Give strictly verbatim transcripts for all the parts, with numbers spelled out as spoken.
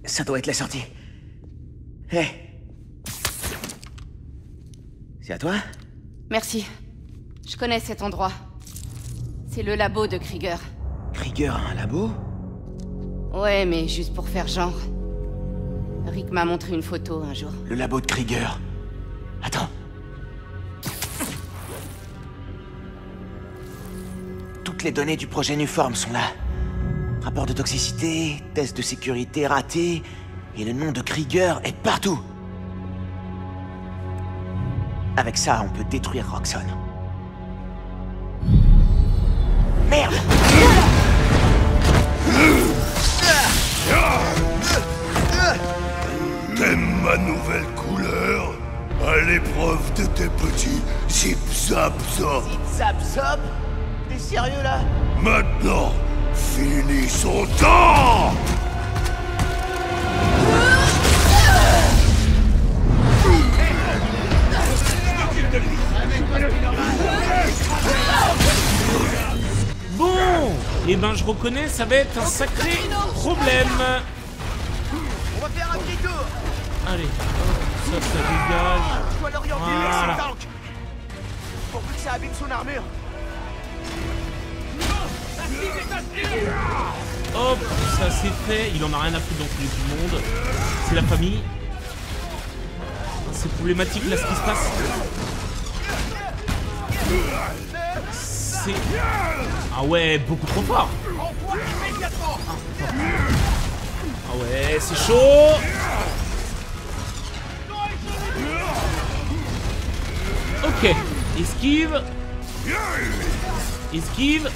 Ça doit être la sortie. Hé hey. C'est à toi? Merci. Je connais cet endroit. C'est le labo de Krieger. Krieger a un labo? Ouais, mais juste pour faire genre. Rick m'a montré une photo un jour. Le labo de Krieger. Attends. Toutes les données du projet Nuform sont là. Rapport de toxicité, test de sécurité raté, et le nom de Krieger est partout. Avec ça, on peut détruire Roxxon. Merde! T'aimes ma nouvelle couleur? À l'épreuve de tes petits zip-zap-zop. Zip-zap-zop? T'es sérieux là? Maintenant, finis son temps! Bon, et ben je reconnais, ça va être un sacré problème. On va faire un petit tour. Allez, ça, ça dégage. Je dois l'orienter Voilà. vers son tank. Pour que ça abîme son armure. Hop, ça c'est fait. Il en a rien à foutre d'enculer tout le monde. C'est la famille. C'est problématique là ce qui se passe. C'est... Ah ouais, beaucoup trop fort. Ah ouais, c'est chaud. Ok, esquive. Esquive.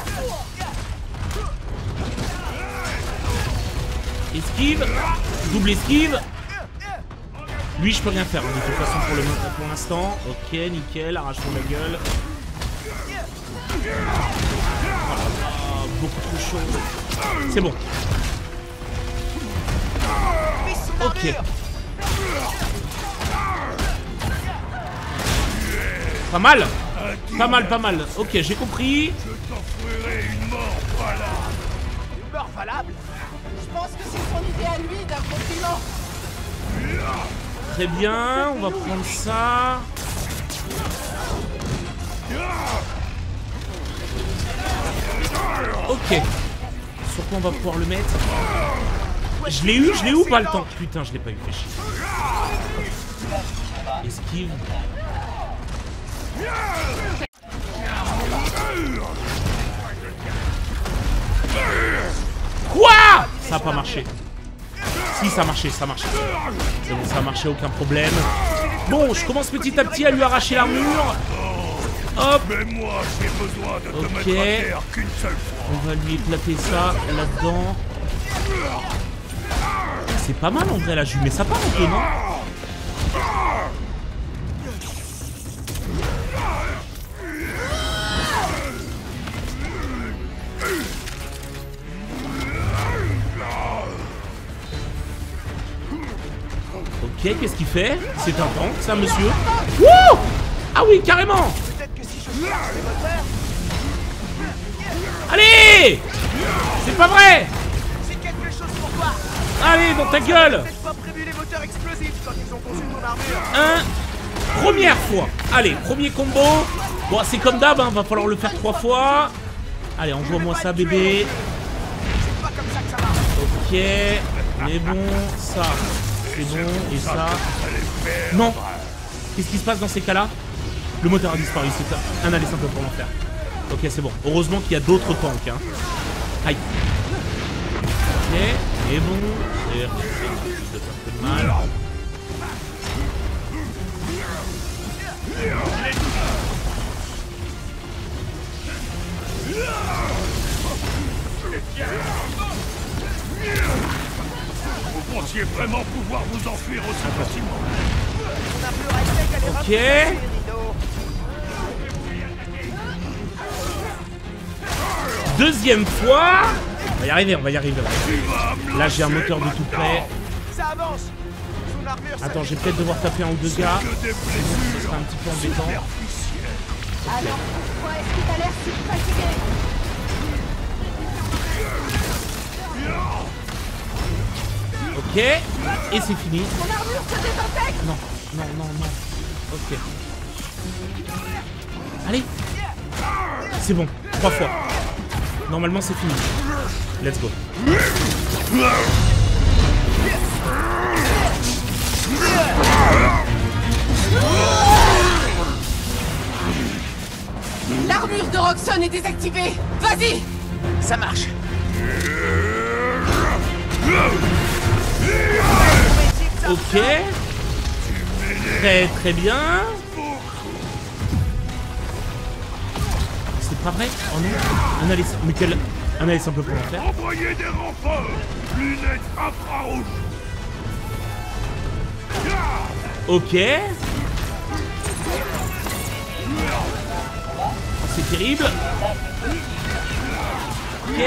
Esquive. Double esquive. Lui, je peux rien faire, hein, de toute façon, pour le pour l'instant. Ok, nickel, arrachons la gueule. Oh, beaucoup trop chaud. C'est bon. Ok. Pas mal. Pas mal, pas mal. Ok, j'ai compris. Je t'offrirai une mort valable. Une mort valable? Je pense que c'est son idée à lui d'un compliment. Très bien, on va prendre ça. Ok. Sur quoi on va pouvoir le mettre? Je l'ai eu, je l'ai eu ou pas le temps? Putain, je l'ai pas eu, fait chier. Esquive. Quoi? Ça a pas marché. Si, ça a marché, ça a marché. C'est bon, ça a marché, aucun problème. Bon, je commence petit à petit à lui arracher l'armure. Hop. Mais moi, j'ai besoin de te Ok. mettre à terre qu'une seule fois. On va lui éclater ça là-dedans. C'est pas mal en vrai la jume, mais ça part un peu, non? Ok, qu'est-ce qu'il fait? C'est un tank, ça, monsieur. Wouh! Ah oui, carrément! Peut-être que si je charge les moteurs, Allez! C'est pas vrai! c'est quelque chose pour toi. Allez, dans ta gueule! Peut-être pas prévu les moteurs explosifs quand ils ont conçu ton armure. Un. Première fois. Allez, premier combo. Bon, c'est comme d'hab, hein, va falloir le faire trois fois. Allez, envoie-moi ça, bébé. C'est pas comme ça que ça marche. Ok. Mais bon, ça, c'est bon. Et ça... Non. Qu'est-ce qui se passe dans ces cas-là? Le moteur a disparu, c'est un aller simple pour l'enfer. Ok, c'est bon. Heureusement qu'il y a d'autres tanks. Hein. Aïe. Ok, et bon. Et ça fait un peu de mal. Vous pensiez vraiment pouvoir vous enfuir aussi facilement? Ton armure high-tech, elle est Ok. rapide, Rideau. Deuxième fois. On va y arriver, on va y arriver. Là, j'ai un moteur de tout près. Ça avance. Son armure, ça Attends, je vais peut-être devoir taper un ou deux gars. Que des Ce blessures sera un petit peu embêtant. superficielles. Alors pourquoi est-ce que t'as l'air si fatigué? Ok. Et c'est fini. Mon armure se désintègre. Non, non, non, non. Ok. Allez. C'est bon. Trois fois. Normalement, c'est fini. Let's go. L'armure de Roxxon est désactivée. Vas-y. Ça marche. Ok. Très très bien. C'est pas vrai? Oh non. Analyse. Mais quel... Analyse un peu pour en faire. Envoyez des renforts. Lunettes infrarouges. Ok. C'est terrible. Ok.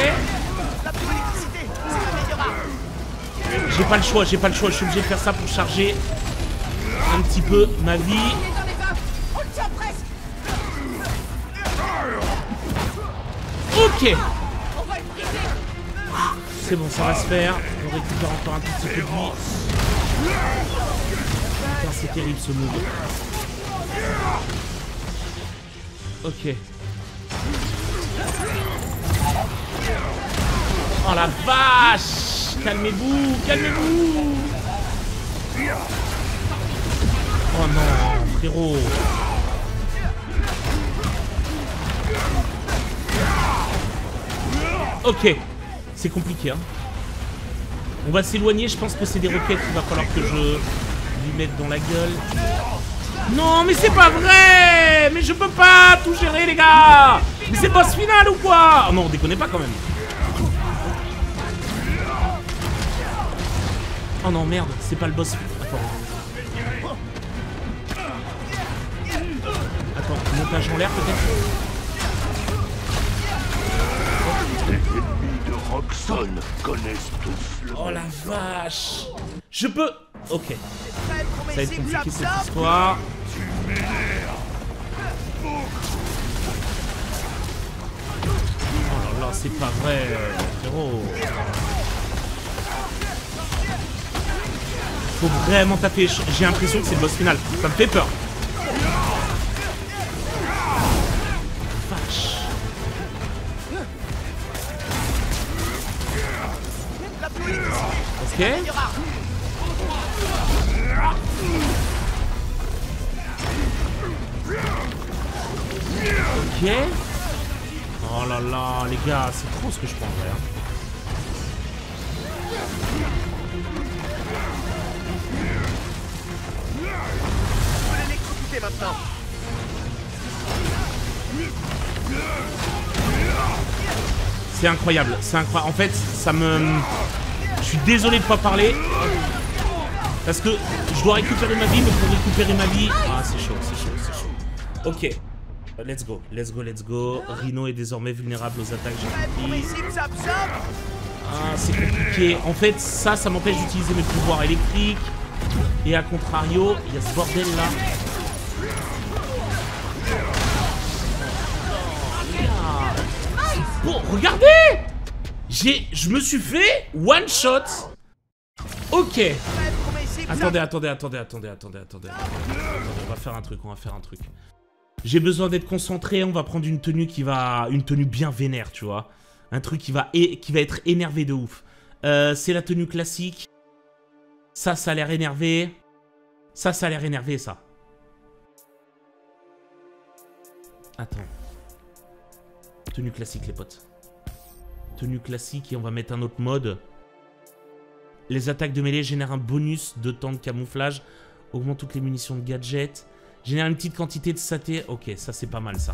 J'ai pas le choix, j'ai pas le choix. Je suis obligé de faire ça pour charger un petit peu ma vie. Il est dans les vapes. On le tient presque. Ok. On va le briser. C'est bon, ça va se faire. On récupère encore un tout petit peu de vie. Putain, c'est terrible ce move. Ok. Oh la vache! Calmez-vous, calmez-vous! Oh non, frérot! Ok, c'est compliqué, hein. On va s'éloigner, je pense que c'est des roquettes qu'il va falloir que je lui mette dans la gueule. Non, mais c'est pas vrai! Mais je peux pas tout gérer, les gars! Mais c'est boss final ou quoi? Oh non, déconnez pas quand même. Oh non, merde, c'est pas le boss. Attends. Attends, montage en l'air peut-être? Les ennemis de Roxxon connaissent tous le Oh la vache! Je peux... Ok. Ça va être compliqué cette histoire. Oh là là, c'est pas vrai, frérot. Faut vraiment taper. J'ai l'impression que c'est le boss final. Ça me fait peur. Vache. Ok. Ok. Oh là là, les gars, c'est trop ce que je prends en vrai. Maintenant. C'est incroyable, c'est incroyable. En fait, ça me... Je suis désolé de pas parler. Parce que je dois récupérer ma vie, mais pour récupérer ma vie... Ah, c'est chaud, c'est chaud, c'est chaud. Ok. Let's go, let's go, let's go. Rhino est désormais vulnérable aux attaques, j'ai compris. Ah, c'est compliqué. En fait, ça, ça m'empêche d'utiliser mes pouvoirs électriques. Et à contrario, il y a ce bordel là. Bon, regardez! J'ai... Je me suis fait one shot. Ok. Attendez, attendez, attendez, attendez, attendez, attendez. On va faire un truc, on va faire un truc. J'ai besoin d'être concentré, on va prendre une tenue qui va... Une tenue bien vénère, tu vois. Un truc qui va, é... qui va être énervé de ouf. Euh, c'est la tenue classique. Ça, ça a l'air énervé. Ça, ça a l'air énervé, ça. Attends. Tenue classique, les potes. Tenue classique et on va mettre un autre mode. Les attaques de mêlée génèrent un bonus de temps de camouflage. Augmente toutes les munitions de gadgets. Génère une petite quantité de saté. Ok, ça c'est pas mal ça.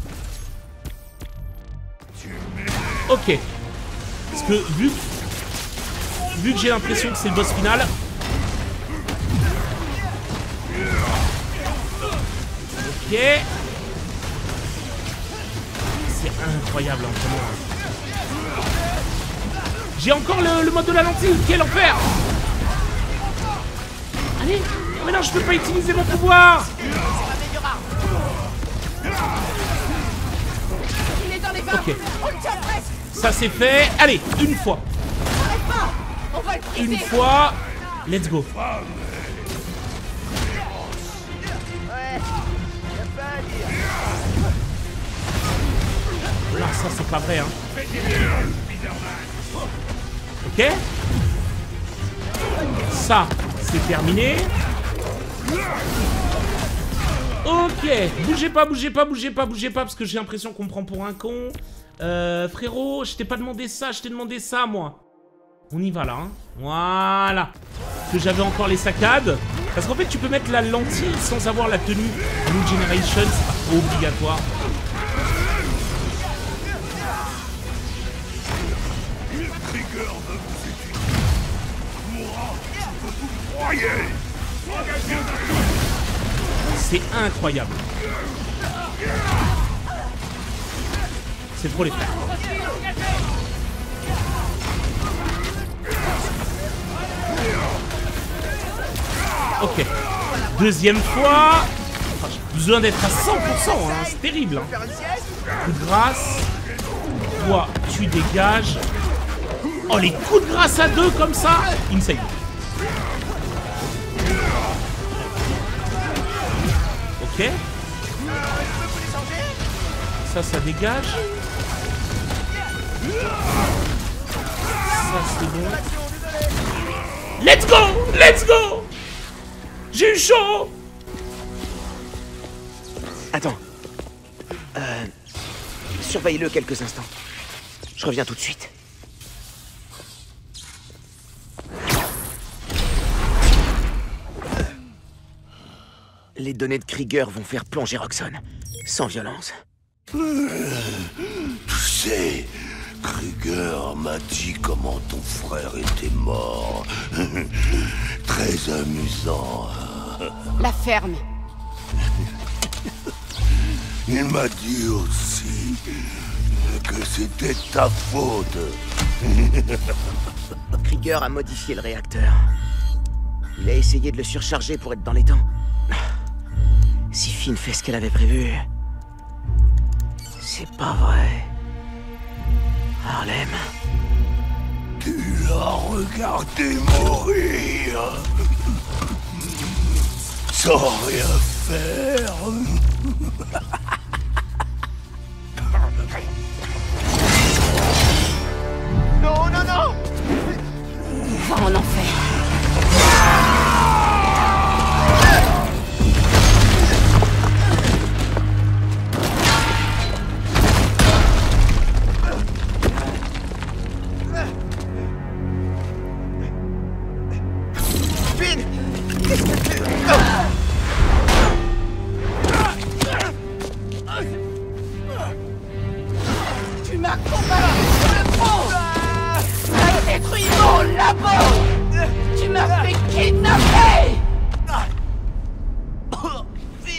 Ok. Parce que vu, vu que j'ai l'impression que c'est le boss final. Ok. C'est incroyable en ce moment. J'ai encore le, le mode de la lentille. Quel enfer! Allez! Mais non, je peux pas utiliser mon pouvoir! Ok. Ça c'est fait. Allez, une fois. Une fois. Let's go. Là, ça c'est pas vrai, hein. Ok. Ça, c'est terminé. Ok. Bougez pas, bougez pas, bougez pas, bougez pas, parce que j'ai l'impression qu'on me prend pour un con. Euh, frérot, je t'ai pas demandé ça, je t'ai demandé ça, moi. On y va, là, hein. Voilà. Que j'avais encore les saccades. Parce qu'en fait, tu peux mettre la lentille sans avoir la tenue New Generation. C'est pas obligatoire. C'est incroyable. C'est trop les frères. Ok. Deuxième fois. Enfin, j'ai besoin d'être à cent pour cent, hein. C'est terrible. Hein. Coup de grâce. Toi, tu dégages. Oh, les coups de grâce à deux comme ça. Insane. Ok. Ça, ça dégage. Ça, c'est bon. Let's go! Let's go! J'ai eu chaud! Attends. Euh... Surveille-le quelques instants. Je reviens tout de suite. Les données de Krieger vont faire plonger Roxxon. Sans violence. Tu sais, Krieger m'a dit comment ton frère était mort. Très amusant. La ferme. Il m'a dit aussi que c'était ta faute. Krieger a modifié le réacteur. Il a essayé de le surcharger pour être dans les temps. Si Finn fait ce qu'elle avait prévu... C'est pas vrai. Harlem... Tu l'as regardé mourir. Sans rien faire. Non, non, non! Va en enfer. Tu m'as combattu le faux. Tu as détruit mon labo. Tu m'as fait kidnapper. Finn!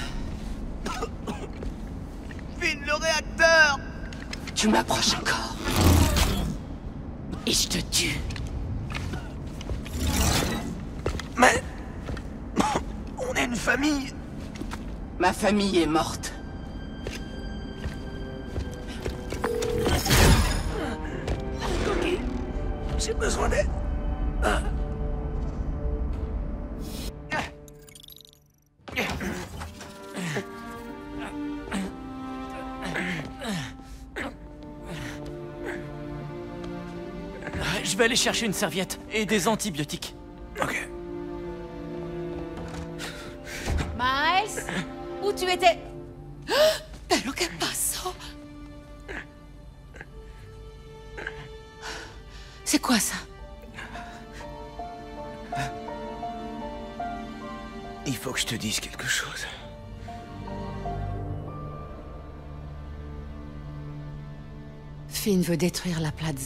Finn, le réacteur! Tu m'approches encore. Et je te tue. Mais... On est une famille! Ma famille est morte. J'ai besoin d'aide. Je vais aller chercher une serviette et des antibiotiques. Ok. Miles, où tu étais? Pero que passo? C'est quoi ça? Il faut que je te dise quelque chose. Finn veut détruire la plaza.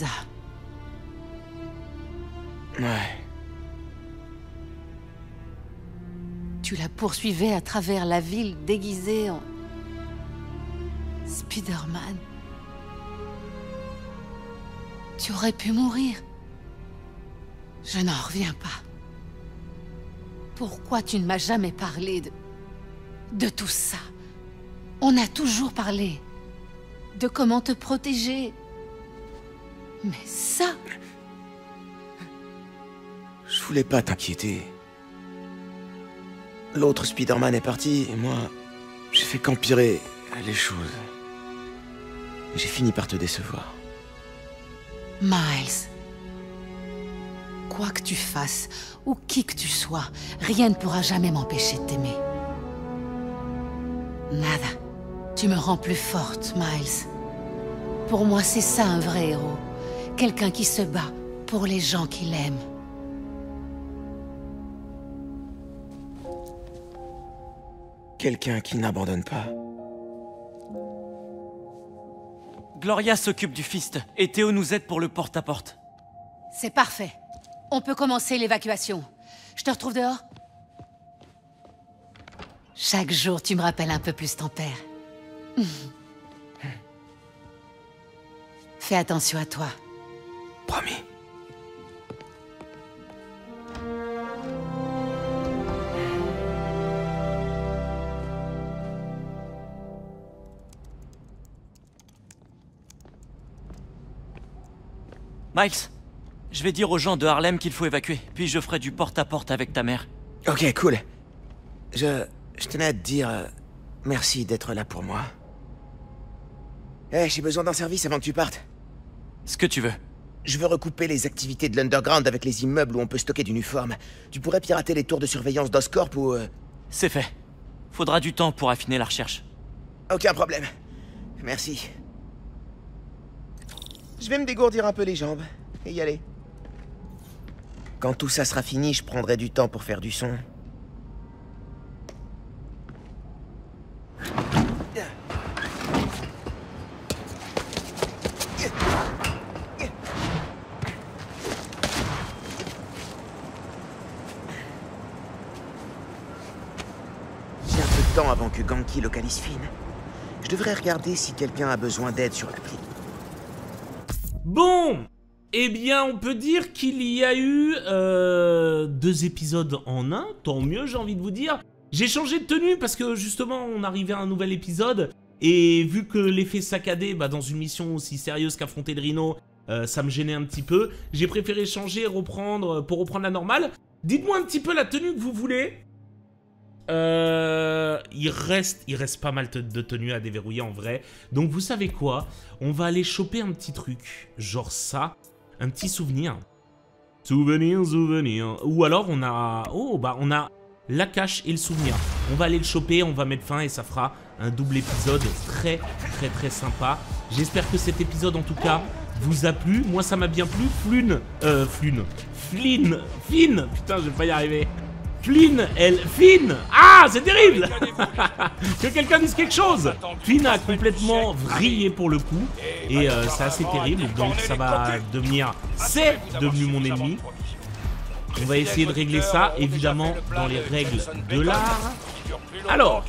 Ouais. Tu la poursuivais à travers la ville déguisée en... Spider-Man. Tu aurais pu mourir. Je n'en reviens pas. Pourquoi tu ne m'as jamais parlé de... de tout ça? On a toujours parlé de comment te protéger. Mais ça... Je voulais pas t'inquiéter. L'autre Spider-Man est parti, et moi, j'ai fait qu'empirer les choses. J'ai fini par te décevoir. Miles. Quoi que tu fasses, ou qui que tu sois, rien ne pourra jamais m'empêcher de t'aimer. Nada. Tu me rends plus forte, Miles. Pour moi, c'est ça un vrai héros. Quelqu'un qui se bat pour les gens qu'il aime. Quelqu'un qui n'abandonne pas. Gloria s'occupe du Fist, et Théo nous aide pour le porte-à-porte. C'est parfait. On peut commencer l'évacuation. Je te retrouve dehors? Chaque jour, tu me rappelles un peu plus ton père. Fais attention à toi. Promis. Miles, je vais dire aux gens de Harlem qu'il faut évacuer, puis je ferai du porte-à-porte avec ta mère. Ok, cool. Je... je tenais à te dire... euh, merci d'être là pour moi. Eh, hey, j'ai besoin d'un service avant que tu partes. Ce que tu veux. Je veux recouper les activités de l'Underground avec les immeubles où on peut stocker du Nuform. Tu pourrais pirater les tours de surveillance d'Oscorp ou... Euh... C'est fait. Faudra du temps pour affiner la recherche. Aucun problème. Merci. Je vais me dégourdir un peu les jambes et y aller. Quand tout ça sera fini, je prendrai du temps pour faire du son. J'ai un peu de temps avant que Ganke localise Finn. Je devrais regarder si quelqu'un a besoin d'aide sur l'appli. Bon, eh bien, on peut dire qu'il y a eu euh, deux épisodes en un, tant mieux, j'ai envie de vous dire. J'ai changé de tenue parce que, justement, on arrivait à un nouvel épisode, et vu que l'effet saccadé, bah, dans une mission aussi sérieuse qu'affronter le Rhino, euh, ça me gênait un petit peu, j'ai préféré changer, reprendre, pour reprendre la normale. Dites-moi un petit peu la tenue que vous voulez. Euh, il reste, il reste pas mal de tenues à déverrouiller en vrai. Donc vous savez quoi? On va aller choper un petit truc, genre ça, un petit souvenir. Souvenir, souvenir. Ou alors on a, oh bah on a la cache et le souvenir. On va aller le choper, on va mettre fin et ça fera un double épisode très très très sympa. J'espère que cet épisode en tout cas vous a plu. Moi ça m'a bien plu. Flynn, euh, Flynn, Flynn, Finn, putain je vais pas y arriver. Flynn, elle... Finn! Ah, c'est terrible. Que quelqu'un dise quelque chose. Finn a complètement vrillé pour le coup. Et euh, c'est assez terrible. Donc ça va devenir... C'est devenu mon ennemi. On va essayer de régler ça, évidemment, dans les règles de l'art. Alors...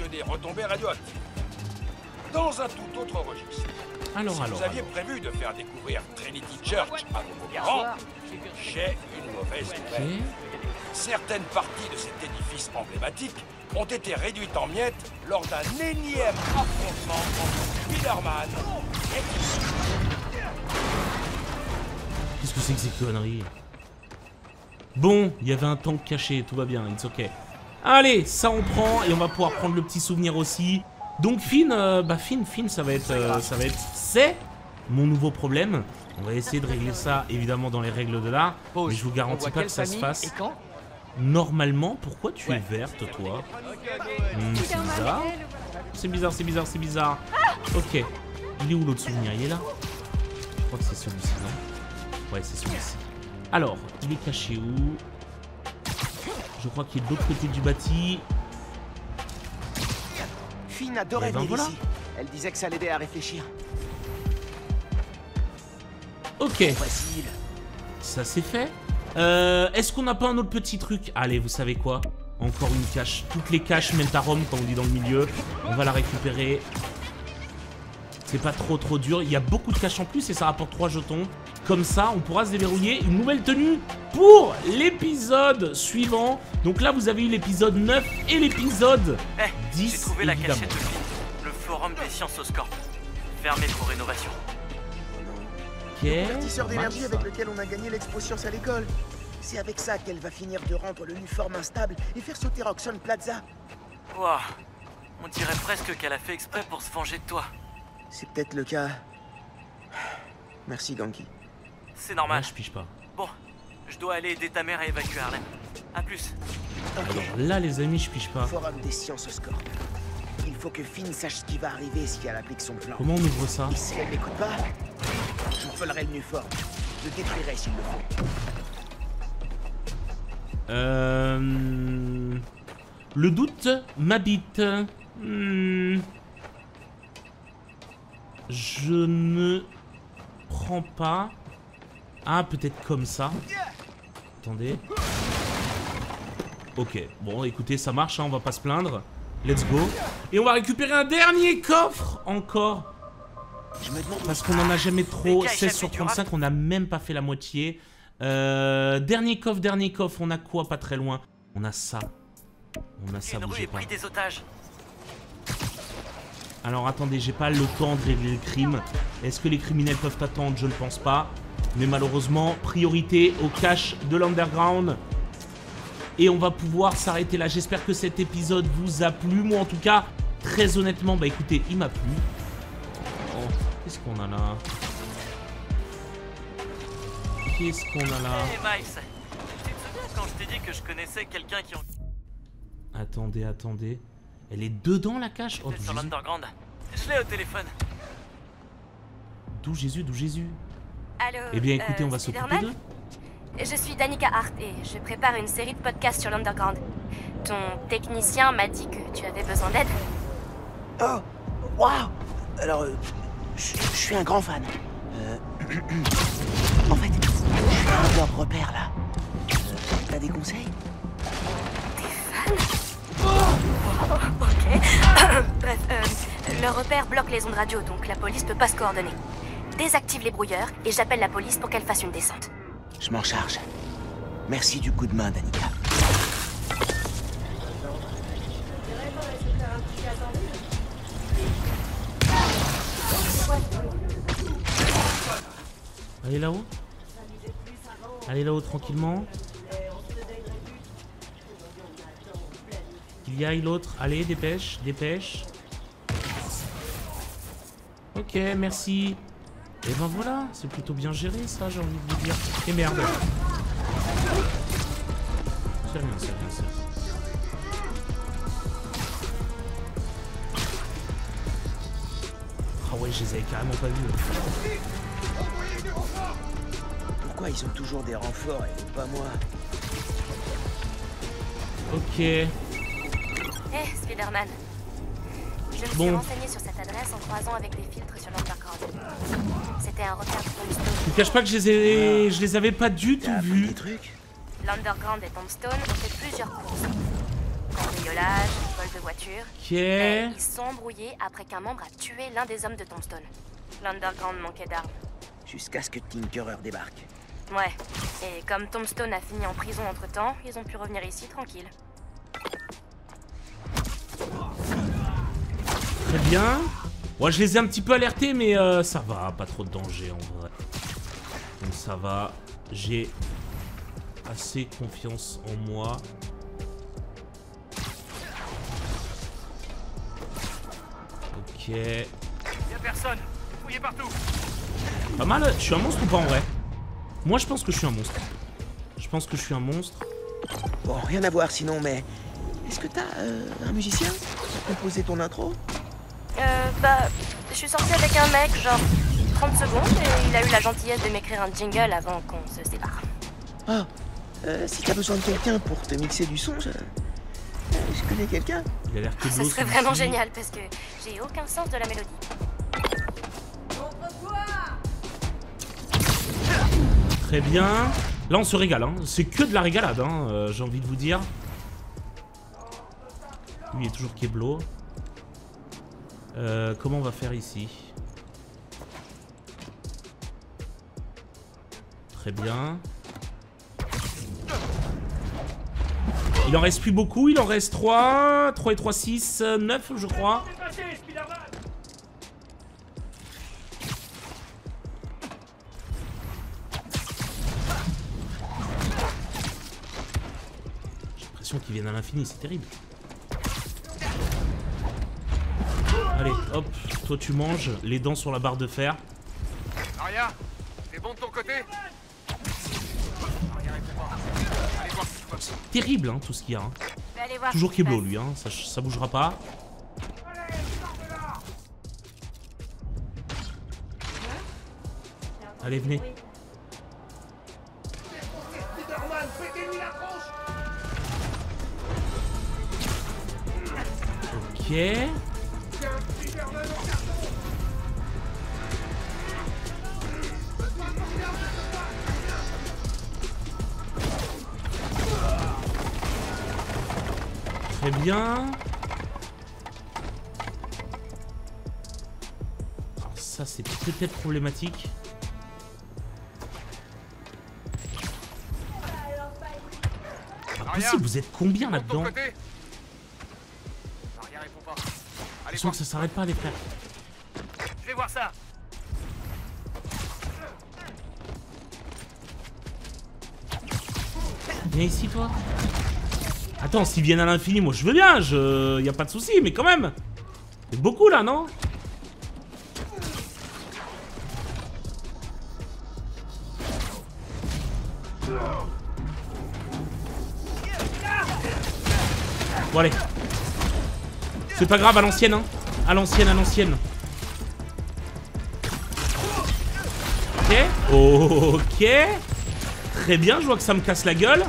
Dans un tout autre registre. Alors, si alors... vous aviez prévu de faire découvrir Trinity Church à vos parents, j'ai une mauvaise nouvelle. Okay. Certaines parties de cet édifice emblématique ont été réduites en miettes lors d'un énième affrontement entre Spider-Man et... Qu'est-ce que c'est que ces conneries? Bon, il y avait un tank caché, tout va bien, it's ok. Allez, ça on prend et on va pouvoir prendre le petit souvenir aussi. Donc Finn, euh, bah Finn, Finn, ça va être, euh, ça va être, c'est mon nouveau problème. On va essayer de régler ça évidemment dans les règles de l'art, mais je vous garantis pas que ça se fasse. Normalement, pourquoi tu es verte, toi? hmm, C'est bizarre. C'est bizarre, c'est bizarre, c'est bizarre. Ok. Il est où l'autre souvenir? Il est là? Je crois que c'est celui-ci, non? Ouais, c'est celui-ci. Alors, il est caché où? Je crois qu'il est de l'autre côté du bâti. Finn adorait ben venir voilà. ici. Elle disait que ça l'aidait à réfléchir. Ok. Facile. Ça c'est fait. Euh, Est-ce qu'on n'a pas un autre petit truc? Allez, vous savez quoi? Encore une cache. Toutes les caches mènent à Rome, comme on dit dans le milieu. On va la récupérer. C'est pas trop trop dur. Il y a beaucoup de caches en plus et ça rapporte trois jetons. Comme ça, on pourra se déverrouiller une nouvelle tenue pour l'épisode suivant. Donc là, vous avez eu l'épisode neuf et l'épisode hey, dix, j'ai trouvé la évidemment. cachette de Finn. Le forum des sciences Oscorp. Fermé pour rénovation. Ok. Convertisseur d'énergie avec lequel on a gagné l'expo science à l'école. C'est avec ça qu'elle va finir de rendre l'uniforme instable et faire sauter Roxxon Plaza. Waouh. On dirait presque qu'elle a fait exprès pour se venger de toi. C'est peut-être le cas. Merci, Ganke. C'est normal. Là, je pige pas. Bon, je dois aller aider ta mère à évacuer Harlem. A plus. Ok. Alors là, les amis, je pige pas. Forum des sciences au score. Il faut que Finn sache ce qui va arriver si elle applique son plan. Comment on ouvre ça? Et si elle n'écoute pas, je volerai le Nuform. Je le détruirai s'il le faut. Euh... Le doute m'habite. Hmm. Je ne prends pas. Ah, peut-être comme ça. Attendez. Ok, bon, écoutez, ça marche, hein, on va pas se plaindre. Let's go. Et on va récupérer un dernier coffre encore. Je me demande Parce qu'on en a jamais trop. seize sur trente-cinq, on n'a même pas fait la moitié. Euh, dernier coffre, dernier coffre. On a quoi pas très loin? On a ça. On a ça, Une rue bougez est pas. pris des otages. Alors attendez, j'ai pas le temps de régler le crime. Est-ce que les criminels peuvent attendre? Je ne pense pas. Mais malheureusement, priorité au cache de l'underground. Et on va pouvoir s'arrêter là. J'espère que cet épisode vous a plu. Moi en tout cas, très honnêtement, bah écoutez, il m'a plu. Oh, qu'est-ce qu'on a là? Qu'est-ce qu'on a là? Hé hey, Miles, tu te souviens quand je t'ai dit que je connaissais quelqu'un qui en... Attendez, attendez. Elle est dedans la cache? Oh, d'où sur Jésus. l'underground. Je l'ai au téléphone. D'où Jésus, d'où Jésus. Allô, Eh bien écoutez, euh, on va s'occuper Spider-Man d'eux. Je suis Danica Hart et je prépare une série de podcasts sur l'Underground. Ton technicien m'a dit que tu avais besoin d'aide. Oh, waouh. Alors, euh, je je suis un grand fan. Euh, en fait, je suis un de leurs repères là. Euh, T'as des conseils? Oh, ok. Bref, euh, le repère bloque les ondes radio, donc la police peut pas se coordonner. Désactive les brouilleurs et j'appelle la police pour qu'elle fasse une descente. Je m'en charge. Merci du coup de main, Danica. Allez là-haut. Allez là-haut tranquillement. Il y a l'autre. Allez, dépêche, dépêche. Ok, merci. Et ben voilà, c'est plutôt bien géré ça, j'ai envie de vous dire. Et merde. C'est rien, c'est rien, c'est rien. Ah ouais, je les avais carrément pas vus. Pourquoi ils ont toujours des renforts et pas moi? Ok. Hé, hey, Spider-Man. Je me suis Bon. renseigné sur cette adresse en croisant avec des filtres sur l'Underground. C'était un repère de Tombstone. Je vous cache pas que je les, ai... je les avais pas du tout T'as appris vus. des trucs? L'Underground et Tombstone ont fait plusieurs courses. Cambriolage, vol de voiture. Ok. Mais ils sont embrouillés après qu'un membre a tué l'un des hommes de Tombstone. L'Underground manquait d'armes. Jusqu'à ce que Tinkerer débarque. Ouais. Et comme Tombstone a fini en prison entre-temps, ils ont pu revenir ici tranquille. Très bien. Moi, je les ai un petit peu alertés, mais euh, ça va. Pas trop de danger, en vrai. Donc, ça va. J'ai assez confiance en moi. Ok. Y'a personne. Fouillez partout. Pas mal. Je suis un monstre ou pas, en vrai? Moi, je pense que je suis un monstre. Je pense que je suis un monstre. Bon, rien à voir sinon, mais... Est-ce que t'as euh, un musicien pour composer ton intro? Euh, bah... Je suis sortie avec un mec, genre... trente secondes, et il a eu la gentillesse de m'écrire un jingle avant qu'on se sépare. Ah, euh, si t'as besoin de quelqu'un pour te mixer du son, je... Je connais quelqu'un. Il a l'air que de Ça l'eau, serait celui-ci. vraiment génial, parce que j'ai aucun sens de la mélodie. Très bien. Là, on se régale. Hein. C'est que de la régalade, hein, euh, j'ai envie de vous dire. Lui, il est toujours Keblo. Euh, comment on va faire ici? Très bien. Il en reste plus beaucoup. Il en reste trois. trois et trois, six, neuf, je crois. actions qui viennent à l'infini, c'est terrible. Allez, hop, toi tu manges, les dents sur la barre de fer. Aria, c'est bon de ton côté? C'est terrible, hein, tout ce qu'il y a. Hein. Allez voir Toujours ce qui se Keblo, passe. lui, hein, ça, ça bougera pas. Allez, venez. Ok. Très bien. Alors ça, c'est peut-être problématique. Pas possible, vous êtes combien là-dedans? Je sens que ça s'arrête pas, les frères. Je vais voir ça. Viens ici, toi. Attends, s'ils viennent à l'infini, moi je veux bien, je... y a pas de souci, mais quand même. C'est beaucoup là, non? Bon allez. C'est pas grave, à l'ancienne, hein. À l'ancienne, à l'ancienne. Ok. Ok. Très bien, je vois que ça me casse la gueule.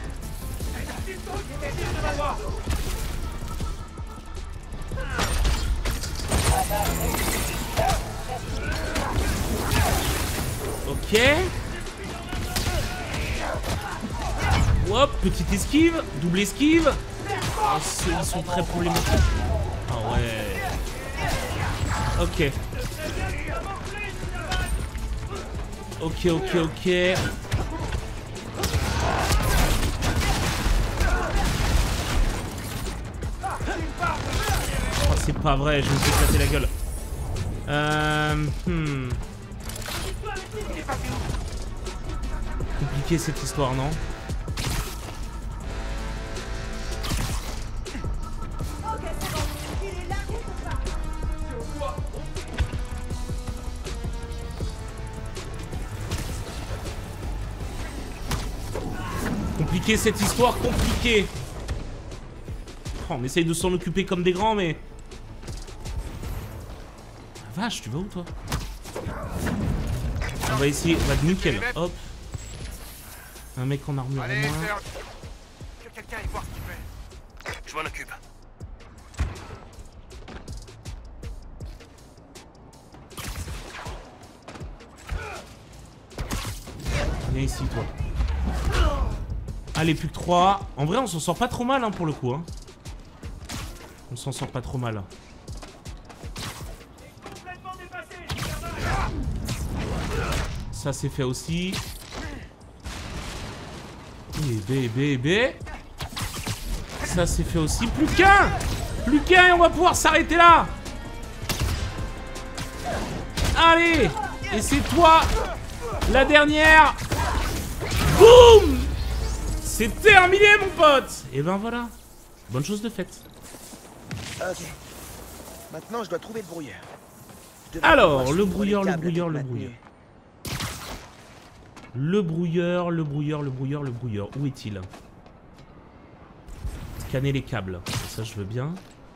Ok. Hop, petite esquive, double esquive. Oh, ceux, ils sont très problématiques. Ah ouais. Ok. Ok, ok, ok. Oh, c'est pas vrai, je me suis éclaté la gueule. Euh... Hmm. Compliqué cette histoire, non? Compliqué cette histoire, compliqué. Oh, on essaye de s'en occuper comme des grands, mais... La vache, tu vas où, toi? On va essayer, on va être nickel, hop. Un mec en armure Allez, en moins. Serge. Que quelqu'un aille voir ce qu'il fait. Je m'en occupe. Viens ici, toi. Allez, plus que trois. En vrai, on s'en sort pas trop mal, hein, pour le coup. Hein. On s'en sort pas trop mal. Ça, c'est fait aussi. Et B, B, B. Ça, c'est fait aussi. Plus qu'un. Plus qu'un et on va pouvoir s'arrêter là. Allez. Et c'est toi. La dernière. Boum. C'est terminé, mon pote. Et ben voilà. Bonne chose de faite. Ok. Maintenant, je dois trouver le brouilleur. Alors, le brouilleur, le brouilleur, le brouilleur. Le brouilleur, le brouilleur, le brouilleur, le brouilleur. Où est-il? Scanner les câbles. Ça, je veux bien.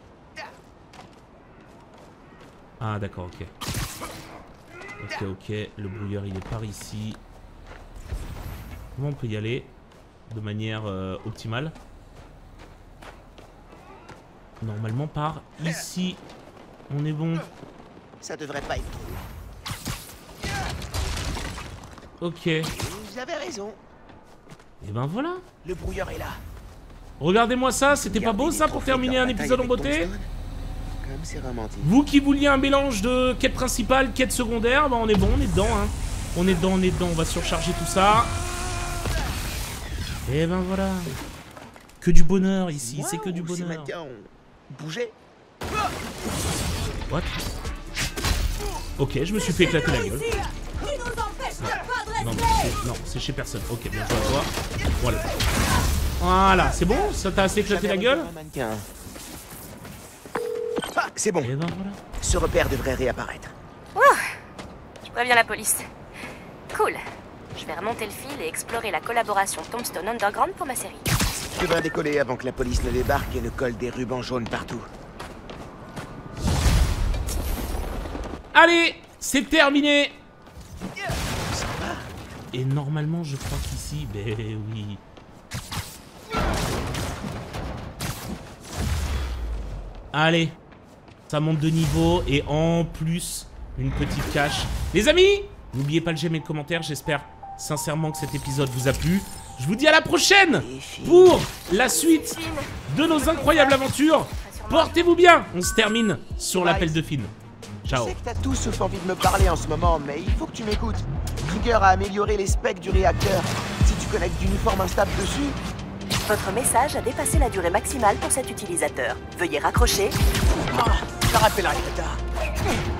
Ah, d'accord, ok. Ok, ok. Le brouilleur, il est par ici. Comment on peut y aller de manière euh, optimale? Normalement, par ici. On est bon. Ça devrait pas être trop. Ok. J'avais raison. Et ben voilà. Le brouilleur est là. Regardez-moi ça, c'était pas beau ça pour terminer un épisode en beauté? Comme c'est romantique. Vous qui vouliez un mélange de quête principale, quête secondaire, bah on est bon, on est dedans hein. On est dedans, on est dedans, on va surcharger tout ça. Et ben voilà. Que du bonheur ici, c'est que du bonheur. Bouger. What? Ok, je me suis fait éclater la gueule. Non, non, c'est chez personne. Ok, bien joué à toi. Bon allez. Voilà, c'est bon? Ça t'a assez éclaté la gueule? Ah, c'est bon. Et ben voilà. Ce repère devrait réapparaître. Ouh, je préviens la police. Cool. Je vais remonter le fil et explorer la collaboration Tombstone Underground pour ma série. Tu vas décoller avant que la police ne débarque et ne colle des rubans jaunes partout. Allez, c'est terminé. Et normalement, je crois qu'ici, ben oui. Allez, ça monte de niveau et en plus, une petite cache. Les amis, n'oubliez pas le j'aime et le commentaire. J'espère sincèrement que cet épisode vous a plu. Je vous dis à la prochaine pour la suite de nos incroyables aventures. Portez-vous bien. On se termine sur l'appel de Finn. Ciao. Je sais que t'as tous sauf envie de me parler en ce moment, mais il faut que tu m'écoutes. Trigger a amélioré les specs du réacteur. Si tu connectes d'uniforme instable dessus... Votre message a dépassé la durée maximale pour cet utilisateur. Veuillez raccrocher. Ah, je te rappellerai plus tard.